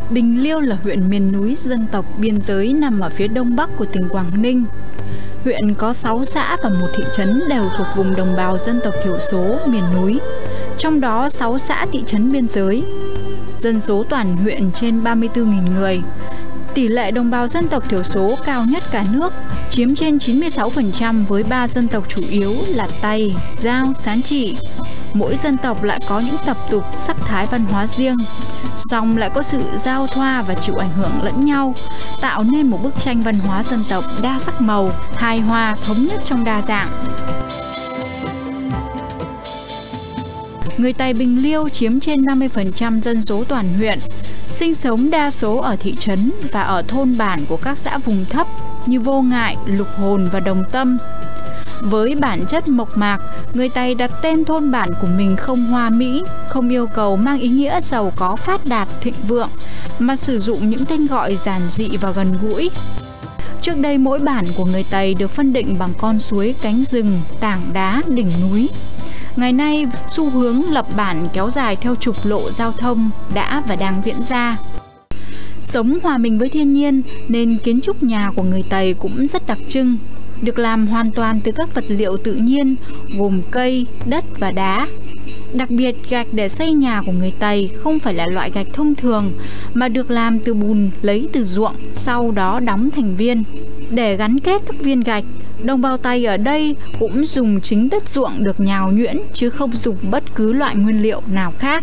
Bình Liêu là huyện miền núi dân tộc biên giới nằm ở phía đông bắc của tỉnh Quảng Ninh. Huyện có 6 xã và một thị trấn đều thuộc vùng đồng bào dân tộc thiểu số miền núi. Trong đó 6 xã thị trấn biên giới. Dân số toàn huyện trên 34.000 người. Tỷ lệ đồng bào dân tộc thiểu số cao nhất cả nước, chiếm trên 96% với 3 dân tộc chủ yếu là Tày, Dao, Sán Trị. Mỗi dân tộc lại có những tập tục, sắc thái văn hóa riêng, song lại có sự giao thoa và chịu ảnh hưởng lẫn nhau, tạo nên một bức tranh văn hóa dân tộc đa sắc màu, hài hòa, thống nhất trong đa dạng. Người Tày Bình Liêu chiếm trên 50% dân số toàn huyện, sinh sống đa số ở thị trấn và ở thôn bản của các xã vùng thấp như Vô Ngại, Lục Hồn và Đồng Tâm. Với bản chất mộc mạc, người Tày đặt tên thôn bản của mình không hoa mỹ, không yêu cầu mang ý nghĩa giàu có phát đạt, thịnh vượng, mà sử dụng những tên gọi giản dị và gần gũi. Trước đây mỗi bản của người Tày được phân định bằng con suối, cánh rừng, tảng đá, đỉnh núi. Ngày nay, xu hướng lập bản kéo dài theo trục lộ giao thông đã và đang diễn ra. Sống hòa mình với thiên nhiên nên kiến trúc nhà của người Tày cũng rất đặc trưng, được làm hoàn toàn từ các vật liệu tự nhiên gồm cây, đất và đá. Đặc biệt, gạch để xây nhà của người Tày không phải là loại gạch thông thường mà được làm từ bùn lấy từ ruộng, sau đó đóng thành viên. Để gắn kết các viên gạch, đồng bào Tày ở đây cũng dùng chính đất ruộng được nhào nhuyễn chứ không dùng bất cứ loại nguyên liệu nào khác.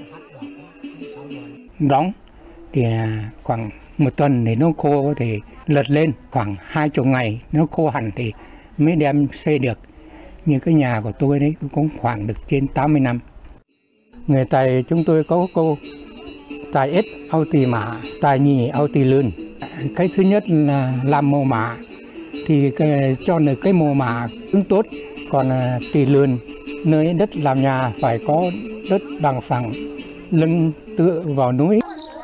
Đóng thì khoảng 1 tuần thì nó khô thì lật lên, khoảng 20 ngày nó khô hẳn thì mới đem xây được. Như cái nhà của tôi đấy cũng khoảng được trên 80 năm. Người Tày chúng tôi có câu tài ít ao tì mã, tài nhì ao tì lươn. Cái thứ nhất là làm mồ mả thì cho được cái mồ mả cứng tốt, còn tì lươn nơi đất làm nhà phải có đất bằng phẳng, lưng tựa vào núi.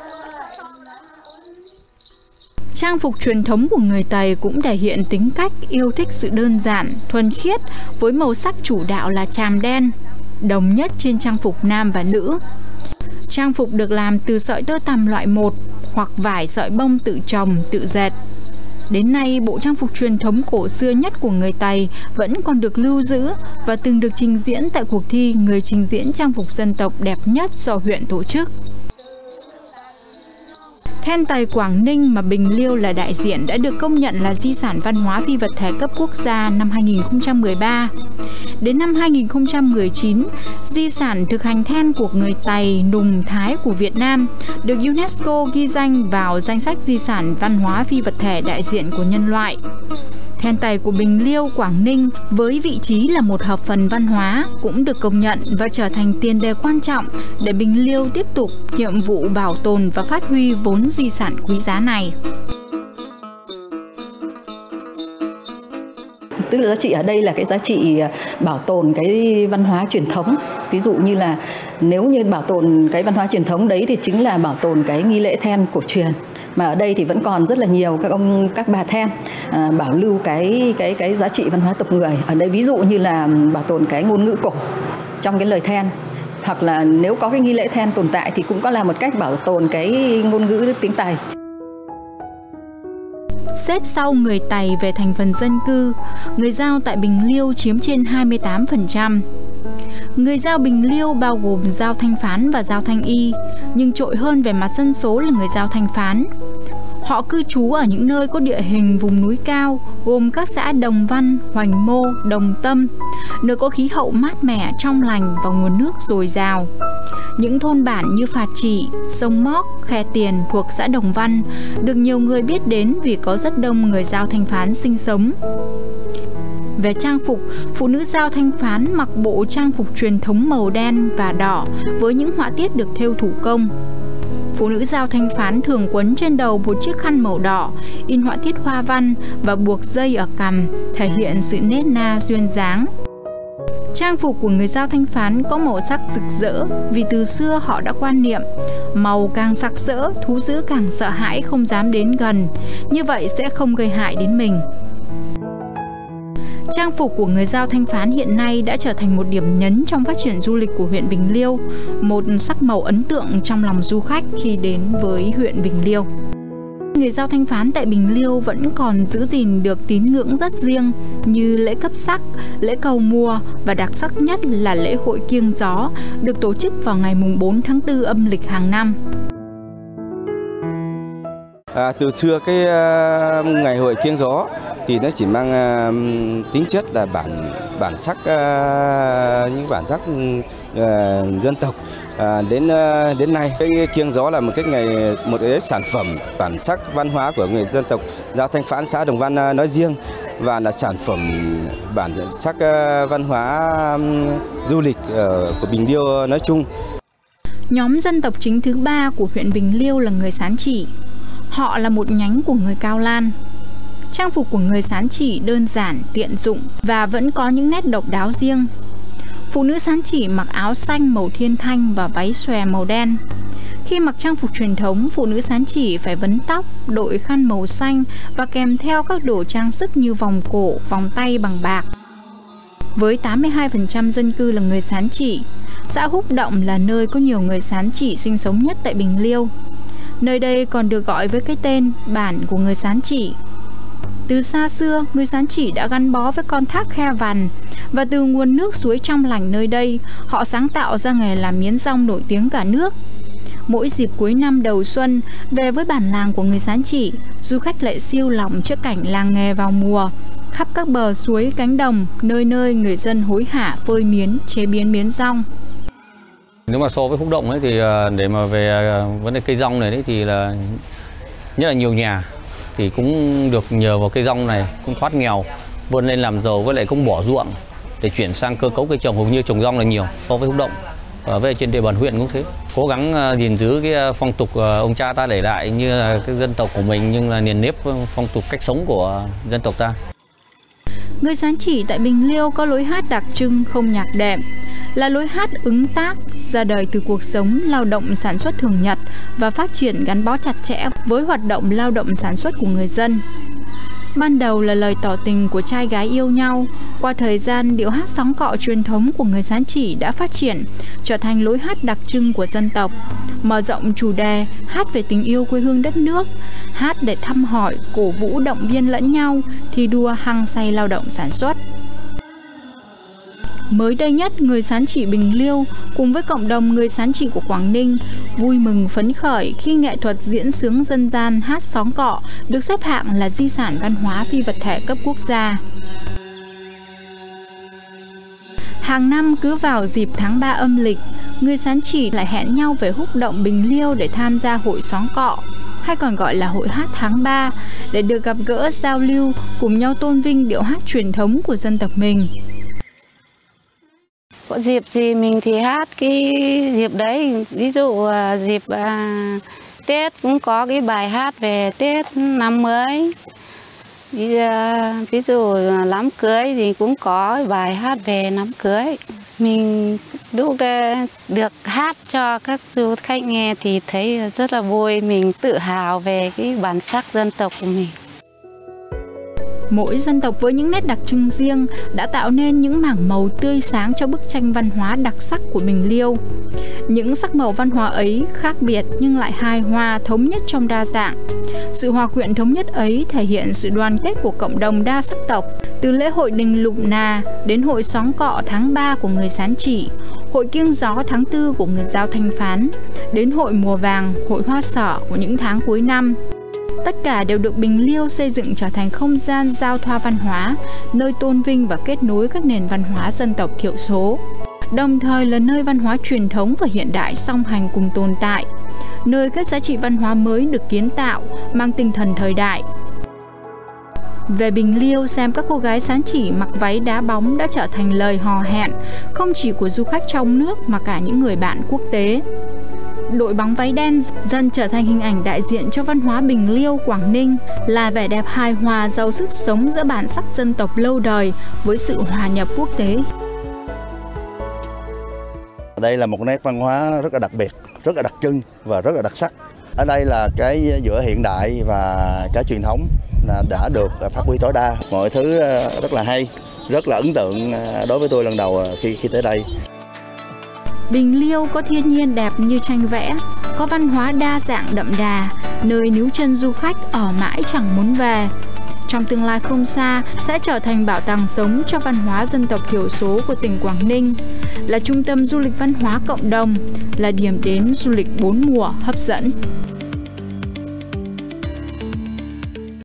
Trang phục truyền thống của người Tày cũng thể hiện tính cách yêu thích sự đơn giản, thuần khiết với màu sắc chủ đạo là tràm đen, đồng nhất trên trang phục nam và nữ. Trang phục được làm từ sợi tơ tằm loại 1 hoặc vải sợi bông tự trồng, tự dệt. Đến nay, bộ trang phục truyền thống cổ xưa nhất của người Tày vẫn còn được lưu giữ và từng được trình diễn tại cuộc thi người trình diễn trang phục dân tộc đẹp nhất do huyện tổ chức. Then Tày Quảng Ninh mà Bình Liêu là đại diện đã được công nhận là di sản văn hóa phi vật thể cấp quốc gia năm 2013. Đến năm 2019, di sản thực hành then của người Tày, Nùng, Thái của Việt Nam được UNESCO ghi danh vào danh sách di sản văn hóa phi vật thể đại diện của nhân loại. Then Tày của Bình Liêu, Quảng Ninh với vị trí là một hợp phần văn hóa cũng được công nhận và trở thành tiền đề quan trọng để Bình Liêu tiếp tục nhiệm vụ bảo tồn và phát huy vốn di sản quý giá này. Tức là giá trị ở đây là cái giá trị bảo tồn cái văn hóa truyền thống. Ví dụ như là nếu như bảo tồn cái văn hóa truyền thống đấy thì chính là bảo tồn cái nghi lễ then cổ truyền. Mà ở đây thì vẫn còn rất là nhiều các bà then bảo lưu cái giá trị văn hóa tộc người. Ở đây ví dụ như là bảo tồn cái ngôn ngữ cổ trong cái lời then, hoặc là nếu có cái nghi lễ then tồn tại thì cũng có là một cách bảo tồn cái ngôn ngữ tiếng Tày. Xếp sau người Tày về thành phần dân cư, người Dao tại Bình Liêu chiếm trên 28%. Người Dao Bình Liêu bao gồm Dao Thanh Phán và Dao Thanh Y, nhưng trội hơn về mặt dân số là người Dao Thanh Phán. Họ cư trú ở những nơi có địa hình vùng núi cao, gồm các xã Đồng Văn, Hoành Mô, Đồng Tâm, nơi có khí hậu mát mẻ, trong lành và nguồn nước dồi dào. Những thôn bản như Phạt Chỉ, Sông Móc, Khe Tiền thuộc xã Đồng Văn được nhiều người biết đến vì có rất đông người Dao Thanh Phán sinh sống. Về trang phục, phụ nữ Dao Thanh Phán mặc bộ trang phục truyền thống màu đen và đỏ với những họa tiết được thêu thủ công. Phụ nữ Dao Thanh Phán thường quấn trên đầu một chiếc khăn màu đỏ, in họa tiết hoa văn và buộc dây ở cằm, thể hiện sự nết na duyên dáng. Trang phục của người Dao Thanh Phán có màu sắc rực rỡ vì từ xưa họ đã quan niệm màu càng sặc sỡ, thú dữ càng sợ hãi không dám đến gần, như vậy sẽ không gây hại đến mình. Trang phục của người Dao Thanh Phán hiện nay đã trở thành một điểm nhấn trong phát triển du lịch của huyện Bình Liêu, một sắc màu ấn tượng trong lòng du khách khi đến với huyện Bình Liêu. Người Dao Thanh Phán tại Bình Liêu vẫn còn giữ gìn được tín ngưỡng rất riêng như lễ cấp sắc, lễ cầu mùa và đặc sắc nhất là lễ hội kiêng gió được tổ chức vào ngày 4 tháng 4 âm lịch hàng năm. Từ xưa cái ngày hội kiêng gió thì nó chỉ mang tính chất là bản sắc, những bản sắc dân tộc. Đến nay cái kiêng gió là một cái sản phẩm bản sắc văn hóa của người dân tộc Dao Thanh Phán xã Đồng Văn nói riêng, và là sản phẩm bản sắc văn hóa du lịch của Bình Liêu nói chung. Nhóm dân tộc chính thứ 3 của huyện Bình Liêu là người Sán Chỉ. Họ là một nhánh của người Cao Lan. Trang phục của người Sán Chỉ đơn giản, tiện dụng và vẫn có những nét độc đáo riêng. Phụ nữ Sán Chỉ mặc áo xanh màu thiên thanh và váy xòe màu đen. Khi mặc trang phục truyền thống, phụ nữ Sán Chỉ phải vấn tóc, đội khăn màu xanh và kèm theo các đồ trang sức như vòng cổ, vòng tay bằng bạc. Với 82% dân cư là người Sán Chỉ, xã Húc Động là nơi có nhiều người Sán Chỉ sinh sống nhất tại Bình Liêu. Nơi đây còn được gọi với cái tên bản của người Sán Chỉ. Từ xa xưa, người Sán Chỉ đã gắn bó với con thác Khe Vằn, và từ nguồn nước suối trong lành nơi đây, họ sáng tạo ra nghề làm miến rong nổi tiếng cả nước. Mỗi dịp cuối năm đầu xuân, về với bản làng của người Sán Chỉ, du khách lại siêu lòng trước cảnh làng nghề vào mùa. Khắp các bờ suối, cánh đồng, nơi nơi người dân hối hả phơi miến, chế biến miến rong. Nếu mà so với Húc Động ấy thì để mà về vấn đề cây rong này thì là nhất là nhiều nhà thì cũng được nhờ vào cây rong này cũng thoát nghèo, vươn lên làm giàu, với lại cũng bỏ ruộng để chuyển sang cơ cấu cây trồng, hầu như trồng rong là nhiều so với Húc Động. Và về trên địa bàn huyện cũng thế, cố gắng gìn giữ cái phong tục ông cha ta để lại như là cái dân tộc của mình, nhưng là nền nếp phong tục cách sống của dân tộc ta. Người Sán Chỉ tại Bình Liêu có lối hát đặc trưng không nhạc đệm, là lối hát ứng tác ra đời từ cuộc sống lao động sản xuất thường nhật và phát triển gắn bó chặt chẽ với hoạt động lao động sản xuất của người dân. Ban đầu là lời tỏ tình của trai gái yêu nhau, qua thời gian điệu hát sóng cọ truyền thống của người Sán Chỉ đã phát triển, trở thành lối hát đặc trưng của dân tộc, mở rộng chủ đề hát về tình yêu quê hương đất nước, hát để thăm hỏi, cổ vũ động viên lẫn nhau, thi đua hăng say lao động sản xuất. Mới đây nhất, người Sán Chỉ Bình Liêu cùng với cộng đồng người Sán Chỉ của Quảng Ninh vui mừng phấn khởi khi nghệ thuật diễn xướng dân gian hát xóm cọ được xếp hạng là di sản văn hóa phi vật thể cấp quốc gia. Hàng năm cứ vào dịp tháng 3 âm lịch, người Sán Chỉ lại hẹn nhau về Húc Động Bình Liêu để tham gia hội xóm cọ, hay còn gọi là hội hát tháng 3, để được gặp gỡ giao lưu, cùng nhau tôn vinh điệu hát truyền thống của dân tộc mình. Có dịp gì mình thì hát cái dịp đấy, ví dụ dịp Tết cũng có cái bài hát về Tết năm mới. Ví dụ đám cưới thì cũng có bài hát về đám cưới. Mình lúc được hát cho các du khách nghe thì thấy rất là vui, mình tự hào về cái bản sắc dân tộc của mình. Mỗi dân tộc với những nét đặc trưng riêng đã tạo nên những mảng màu tươi sáng cho bức tranh văn hóa đặc sắc của Bình Liêu. Những sắc màu văn hóa ấy khác biệt nhưng lại hài hòa, thống nhất trong đa dạng. Sự hòa quyện thống nhất ấy thể hiện sự đoàn kết của cộng đồng đa sắc tộc, từ lễ hội Đình Lụm Nà đến hội xóm cọ tháng 3 của người Sán Chỉ, hội kiêng gió tháng 4 của người Dao Thanh Phán, đến hội mùa vàng, hội hoa sở của những tháng cuối năm. Tất cả đều được Bình Liêu xây dựng trở thành không gian giao thoa văn hóa, nơi tôn vinh và kết nối các nền văn hóa dân tộc thiểu số. Đồng thời là nơi văn hóa truyền thống và hiện đại song hành cùng tồn tại, nơi các giá trị văn hóa mới được kiến tạo, mang tinh thần thời đại. Về Bình Liêu, xem các cô gái Sán Chỉ mặc váy đá bóng đã trở thành lời hò hẹn, không chỉ của du khách trong nước mà cả những người bạn quốc tế. Đội bóng váy đen dần trở thành hình ảnh đại diện cho văn hóa Bình Liêu, Quảng Ninh, là vẻ đẹp hài hòa giàu sức sống giữa bản sắc dân tộc lâu đời với sự hòa nhập quốc tế. Đây là một nét văn hóa rất là đặc biệt, rất là đặc trưng và rất là đặc sắc. Ở đây là cái giữa hiện đại và cái truyền thống đã được phát huy tối đa, mọi thứ rất là hay. rất là ấn tượng đối với tôi lần đầu khi tới đây. Bình Liêu có thiên nhiên đẹp như tranh vẽ, có văn hóa đa dạng đậm đà, nơi níu chân du khách ở mãi chẳng muốn về. Trong tương lai không xa sẽ trở thành bảo tàng sống cho văn hóa dân tộc thiểu số của tỉnh Quảng Ninh, là trung tâm du lịch văn hóa cộng đồng, là điểm đến du lịch 4 mùa hấp dẫn.